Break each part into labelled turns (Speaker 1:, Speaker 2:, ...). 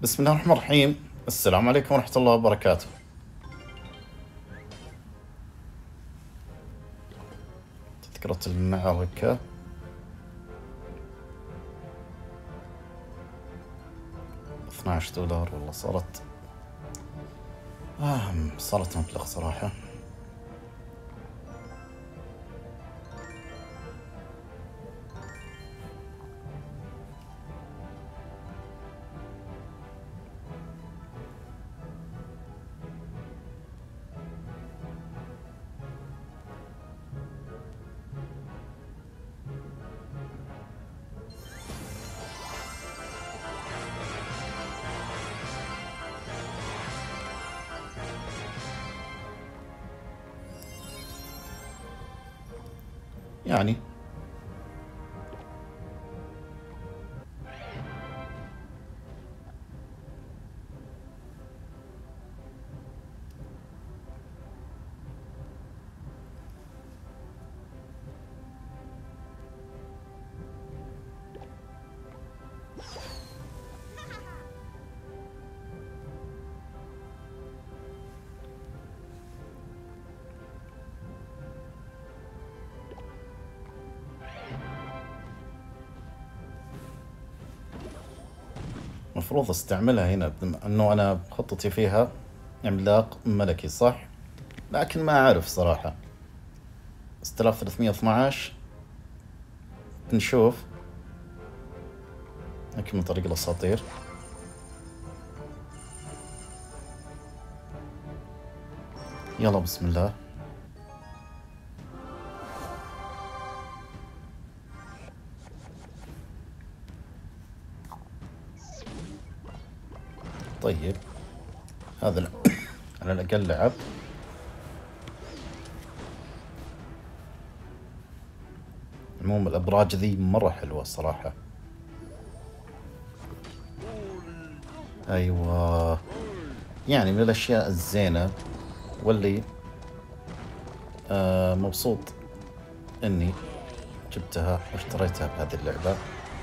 Speaker 1: بسم الله الرحمن الرحيم. السلام عليكم ورحمة الله وبركاته. تذكرة المعركة 12 دولار والله صارت مبلغ صراحة. يعني مفروض استعملها هنا بما انه انا خطتي فيها عملاق ملكي صح، لكن ما اعرف صراحة. 6312 بنشوف. لكن من طريق الاساطير يلا بسم الله. طيب هذا على الأقل لعب. عموما الأبراج ذي مرة حلوة الصراحة. أيوة، يعني من الأشياء الزينة واللي مبسوط إني جبتها واشتريتها بهذه اللعبة.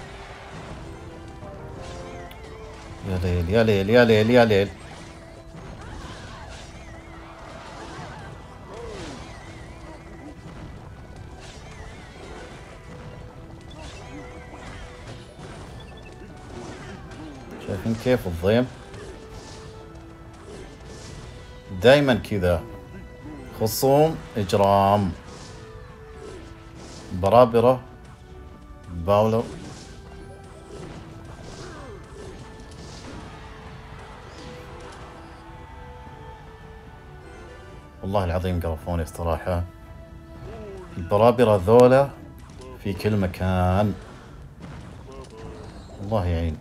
Speaker 1: يا ليل يا ليل يا ليل يا ليل. شايفين كيف الضيم دايما كذا، خصوم إجرام، برابرة، باولر. والله العظيم قرفوني الصراحة البرابرة ذولا في كل مكان، الله يعين.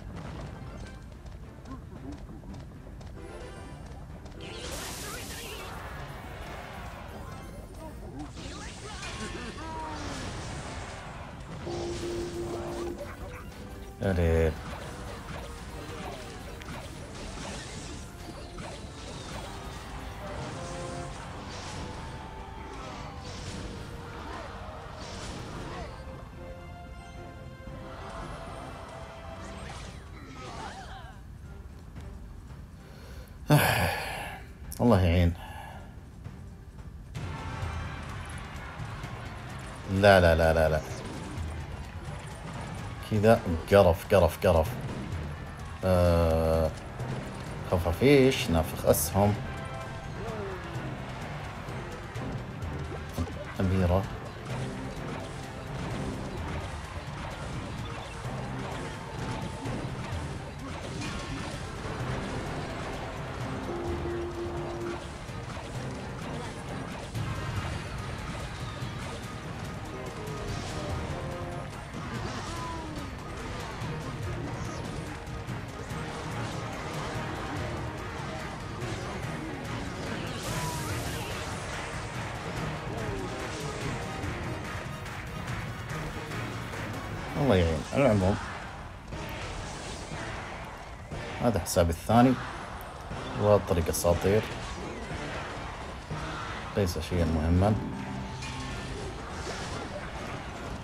Speaker 1: يا ليل. الله يعين. لا لا لا لا لا، كذا قرف قرف قرف. خفافيش نافخ أسهم أميرة. الله يعين. على العموم هذا حسابي الثاني وطريق الاساطير ليس شيئا مهما.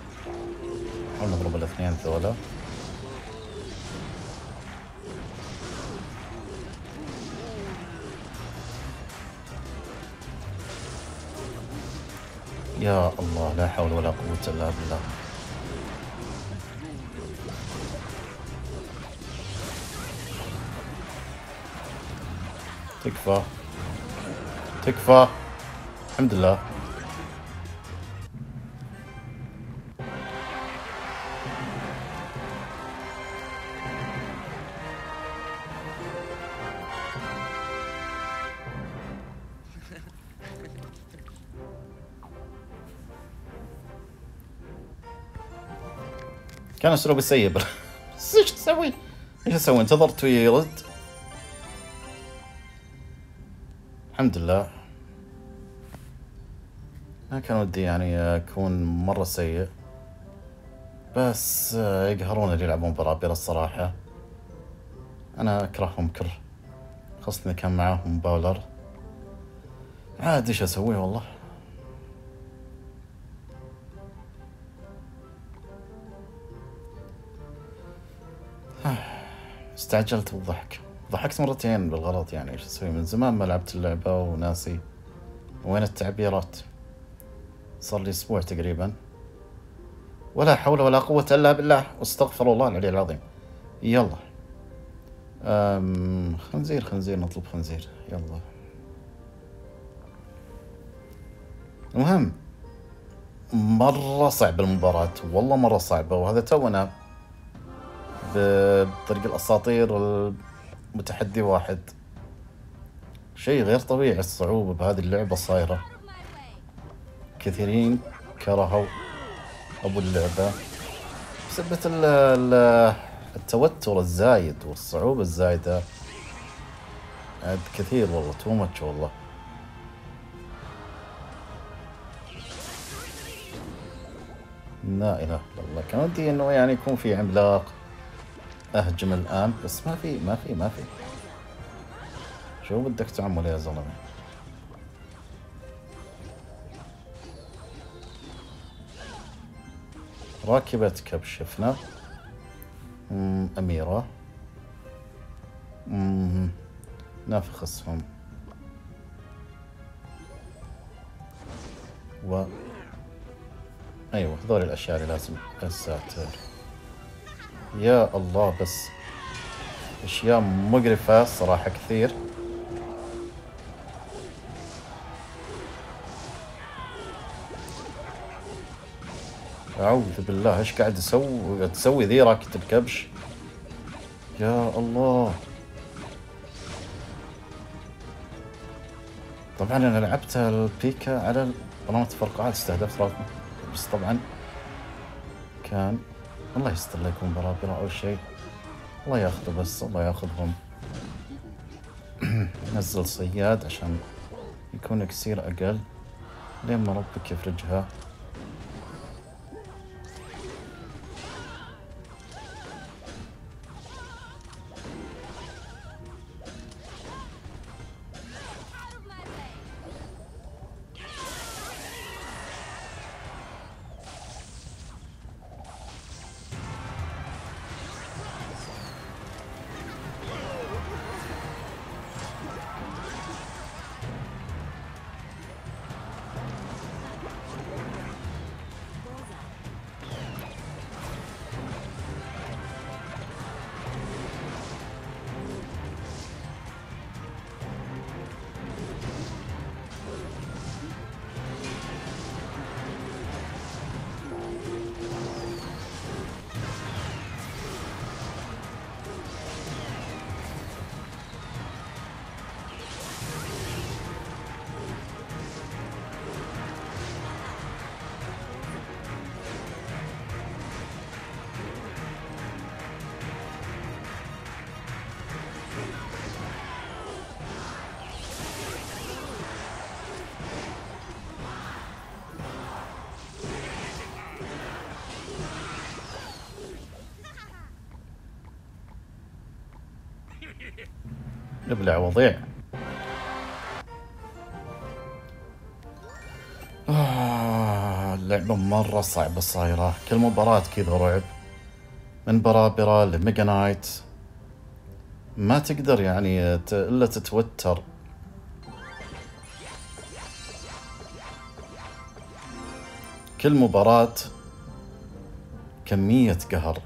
Speaker 1: نحاول نضرب الاثنين ذولا. يا الله لا حول ولا قوة إلا بالله. تكفى تكفى. الحمد لله. كان اسلوبي سيء بس ايش اسوي؟ ايش اسوي؟ انتظرت ويرد. الحمد لله. ما كان ودي يعني اكون مرة سيء، بس يقهرون اللي يلعبون برابير الصراحة. انا اكرههم كره، خاصة إذا كان معاهم باولر. عاد ايش اسوي والله. استعجلت وضحك، ضحكت مرتين بالغلط. يعني ايش اسوي؟ من زمان ما لعبت اللعبة وناسي وين التعبيرات. صار لي اسبوع تقريبا. ولا حول ولا قوة الا بالله، واستغفر الله العلي العظيم. يلا خنزير خنزير، نطلب خنزير يلا. المهم مرة صعبة المباراة، والله مرة صعبة. وهذا تونا بطريق الأساطير المتحدي واحد. شيء غير طبيعي الصعوبة بهذه اللعبة صايرة. كثيرين كرهوا أبو اللعبة بسبة التوتر الزايد والصعوبة الزايدة. عاد كثير والله، تو ماتش والله. لا إله إلا الله. كان ودي إنه يعني يكون في عملاق أهجم الآن، بس ما في. شو بدك تعمل يا زلمة؟ راكبة كبش شفنا. أميرة. نافخ اسهم. أيوة هذول الأشياء اللي لازم. الساتر يا الله، بس أشياء مقرفة صراحة كثير. أعوذ بالله، إيش قاعد تسوي ذي راكبة الكبش؟ يا الله. طبعا أنا لعبت البيكا على قناة فرقعات، استهدفت راكبة، بس طبعا كان الله يستر لا يكون برابرة أو شيء. الله ياخذه، بس الله ياخذهم. نزل صياد عشان يكون اكسير أقل لين ما ربك يفرجها. ابلع وضيع. اللعبة مرة صعبة صايرة، كل مباراة كذا رعب. من برابرة لميجا نايت ما تقدر يعني إلا تتوتر. كل مباراة كمية قهر.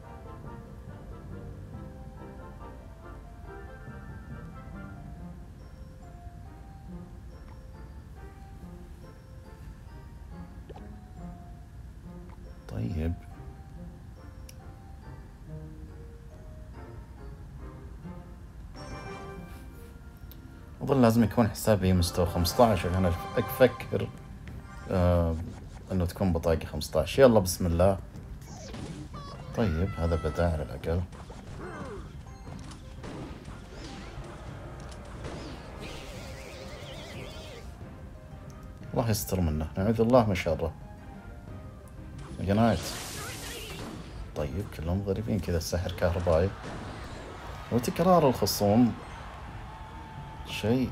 Speaker 1: طيب أظن لازم يكون حسابي مستوى 15 عشان أفكر انه تكون بطاقة 15. يلا بسم الله. طيب هذا بدأ على الأقل. الله يستر منه، نعوذ الله من شره. جنايت. طيب كلهم ظريفين كذا، السحر كهربائي وتكرار الخصوم شيء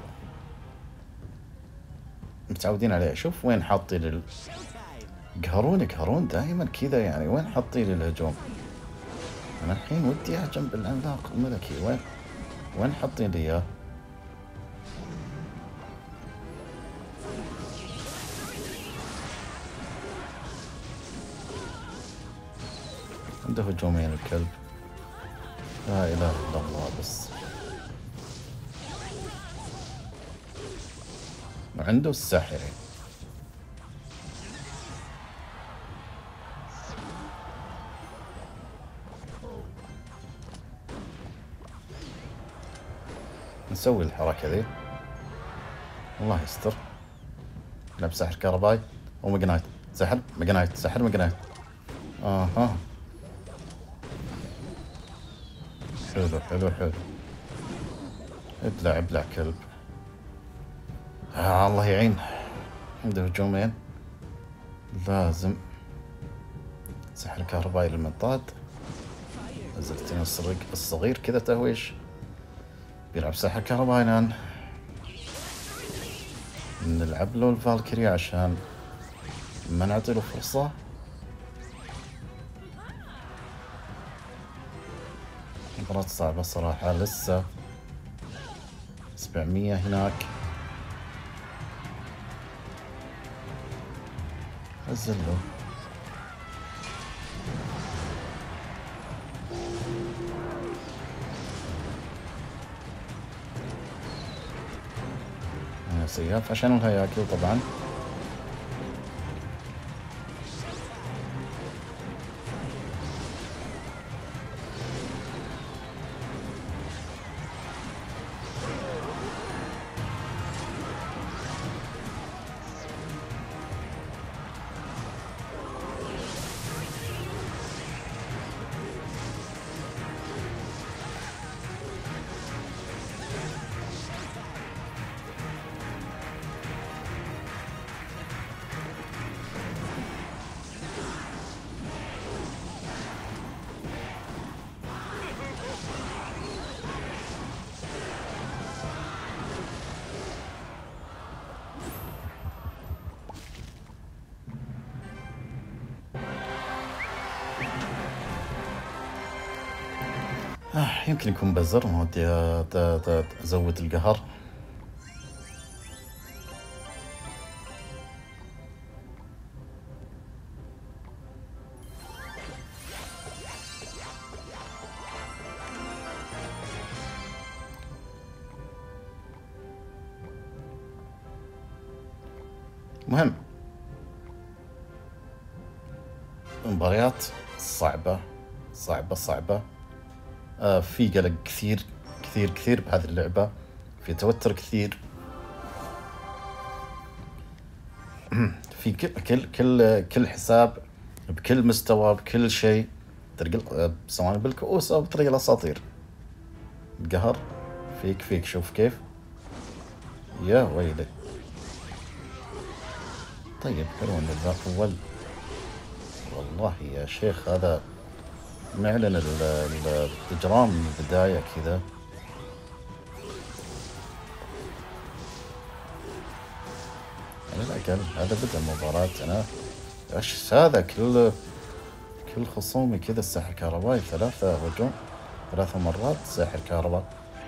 Speaker 1: متعودين عليه. شوف وين حاطين يقهرون دائما كذا يعني. وين حاطين الهجوم؟ انا الحين ودي اهجم بالعملاق الملكي. وين حاطين لي اياه؟ عنده هجومين الكلب، لا اله الا الله. بس وعنده الساحرين. نسوي الحركة ذي. الله يستر. لعب سحر كهربائي ومجنايت. سحر مجنايت، سحر مجنايت. اها حلو. ابلع كلب. الله يعين. عنده هجومين. لازم سحر كهربائي للمنطاد. الزلتين الصغير كذا تهويش. بيلعب سحر كهربائي الآن. نلعب له الفالكري عشان ما نعطي له فرصة. مباراة صعبة صراحة. لسه 700 هناك. نزل له. سياف عشان الهياكل طبعا. يمكن يكون بزر. ما ودي ازود القهر. مهم مباريات صعبة. في قلق كثير بهذه اللعبة. في توتر كثير. في كل حساب بكل مستوى بكل شيء. سواء بالكؤوس او بطريق الاساطير. قهر فيك شوف كيف. يا ويلي. طيب حلو ان ذاك اول. والله يا شيخ هذا معلن الاجرام من البداية كذا. على الأقل هذا بدأ المباراة. أنا إيش هذا كل خصومي كذا السحر كهربائي. 3 هجوم 3 مرات سحر كهرباء.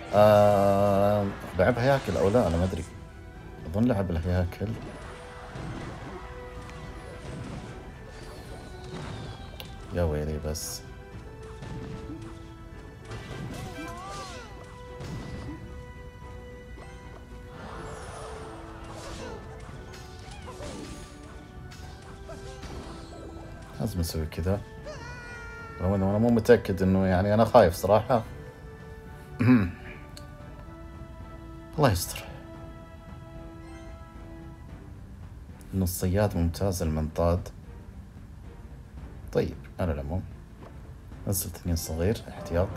Speaker 1: لعب هياكل أو لا أنا ما أدري. أظن لعب الهياكل. يا ويلي بس. لازم نسوي كذا، رغم انه انا مو متأكد انه يعني انا خايف صراحة. الله يستر. انه الصياد ممتاز المنطاد. طيب على العموم نزل 2 صغير احتياط.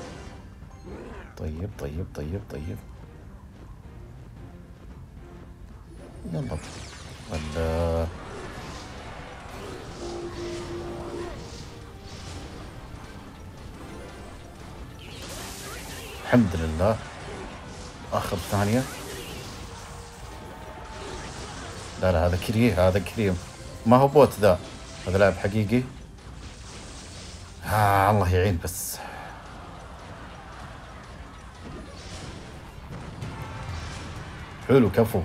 Speaker 1: طيب طيب طيب طيب يلا. ولا الحمد لله اخذ ثانية. لا لا، هذا كريه، هذا كريم، ما هو بوت ذا، هذا لاعب حقيقي. الله يعين بس. حلو كفو.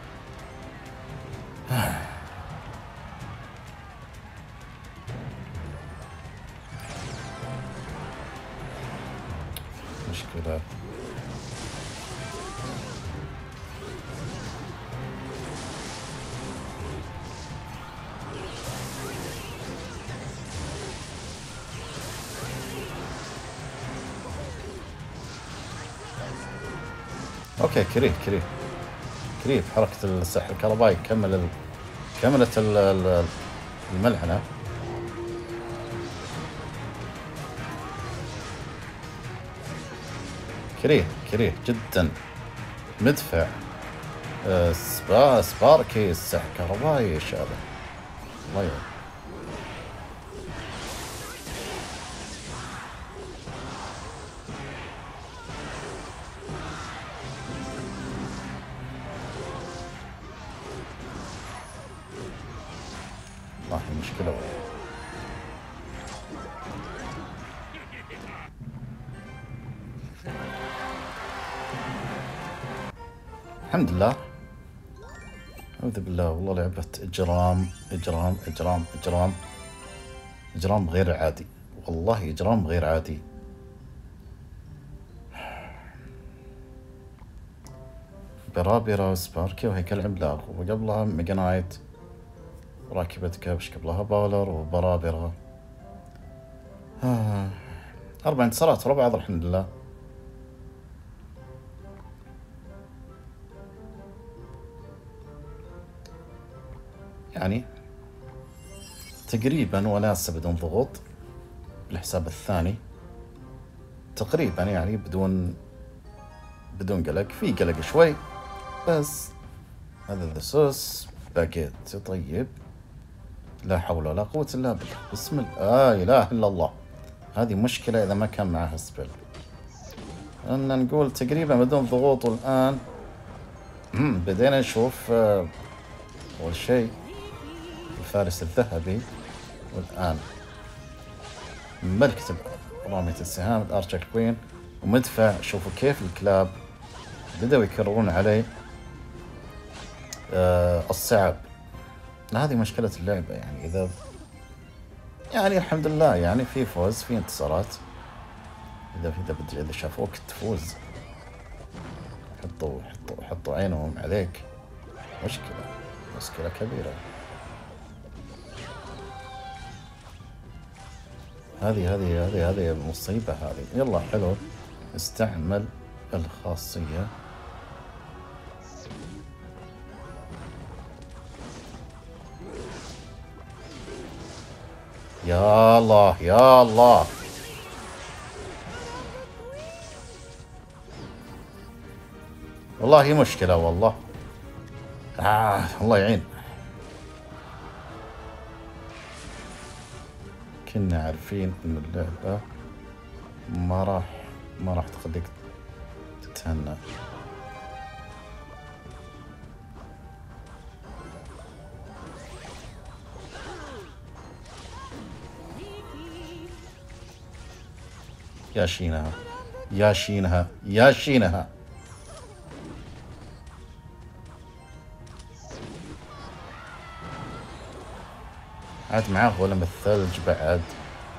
Speaker 1: مشكلة. اوكي كريه بحركة السحر الكهربائي كملت الملعنة. كريه جدا. مدفع. سباركي السحر الكهربائي شابه. الله يعين. والله مشكلة. الحمد لله. أعوذ بالله، والله لعبة إجرام غير عادي، والله إجرام غير عادي. برابرة وسباركي وهيكل عملاق، وقبلها ميجا نايت وراكبة كبش، قبلها باولر وبرابرة. 4 انتصارات ورا بعض الحمد لله. يعني تقريبا وناسة بدون ضغوط بالحساب الثاني تقريبا، يعني بدون قلق، في قلق شوي بس. هذا السوس باكيت. طيب لا حول ولا قوة الا بالله. بسم الله، لا اله الا الله. هذه مشكلة اذا ما كان معها سبيل. ان نقول تقريبا بدون ضغوط، والان بدينا نشوف اول شيء الفارس الذهبي، والآن ملكة رامية السهام الارشر كوين ومدفع. شوفوا كيف الكلاب بدأوا يكررون عليه الصعب. هذه مشكلة اللعبة، يعني إذا يعني الحمد لله يعني في فوز، في انتصارات. إذا شافوك تفوز حطوا عينهم عليك. مشكلة كبيرة. هذه مصيبة هذه. يلا حلو، استعمل الخاصية. يا الله يا الله. والله مشكلة والله. الله يعين. كنا عارفين ان اللعبة ما راح تخليك تتهنى. يا شينها يا شينها يا شينها. عاد معاه غلم الثلج بعد.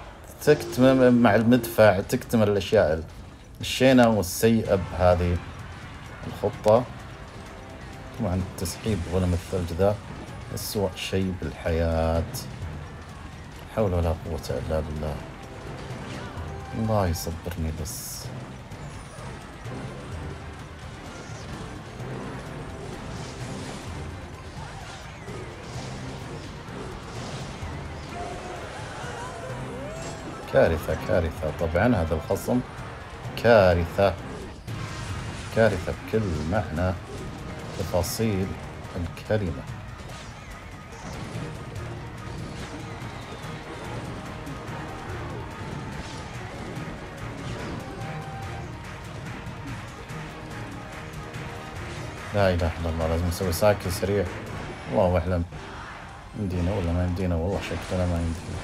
Speaker 1: تكتمل مع المدفع، تكتمل الأشياء الشينة والسيئة بهذه الخطة. طبعا التسحيب غلم الثلج ذا أسوأ شيء بالحياة. حول ولا قوة إلا بالله. الله يصبرني بس. كارثة كارثة. طبعا هذا الخصم كارثة، كارثة بكل معنى تفاصيل الكلمة. لا إله إلا الله. لازم نسوي سايكل سريع. الله أعلم يمدينا ولا ما يمدينا. والله شكلنا ما يمدينا.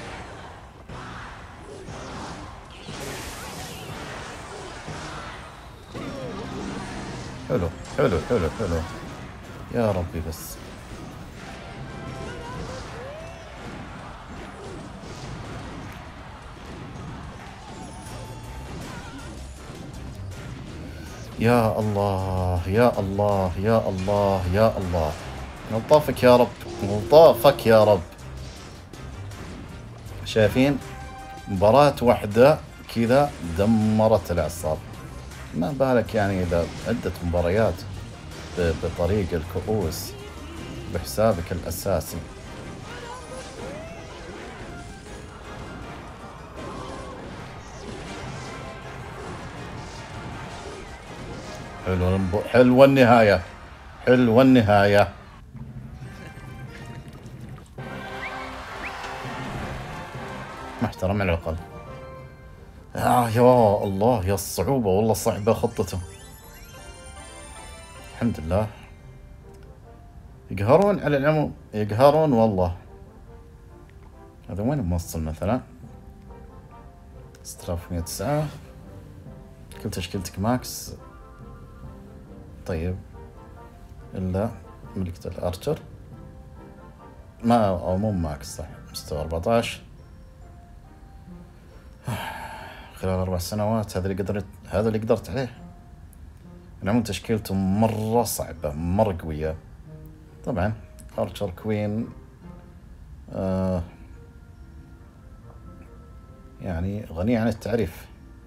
Speaker 1: حلو حلو حلو حلو. يا ربي بس. يا الله يا الله يا الله يا الله. نلطفك يا رب، نلطفك يا رب. شايفين مباراة واحدة كذا دمرت الأعصاب، ما بالك يعني إذا عدة مباريات بطريق الكؤوس بحسابك الأساسي. حلوة النهاية، حلوة النهاية. محترم على الأقل. يا الله يا الصعوبة، والله صعبة خطته. الحمد لله. يقهرون على العموم، يقهرون والله. هذا وين موصل مثلا؟ 6109. كل تشكيلتك ماكس. طيب إلا ملكة الأرشر ما أو مو ماكس صح. مستوى 14 خلال 4 سنوات. هذا اللي قدرت عليه. العموم تشكيلته مرة صعبة، مرة قوية. طبعا أرشر كوين يعني غني عن التعريف.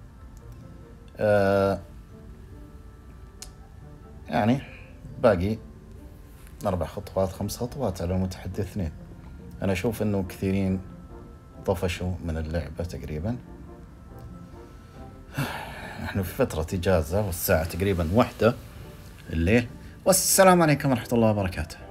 Speaker 1: يعني باقي 4 خطوات 5 خطوات على متحدي 2. أنا أشوف أنه كثيرين طفشوا من اللعبة تقريبا. نحن في فترة إجازة والساعة تقريبا 1 الليل. والسلام عليكم ورحمة الله وبركاته.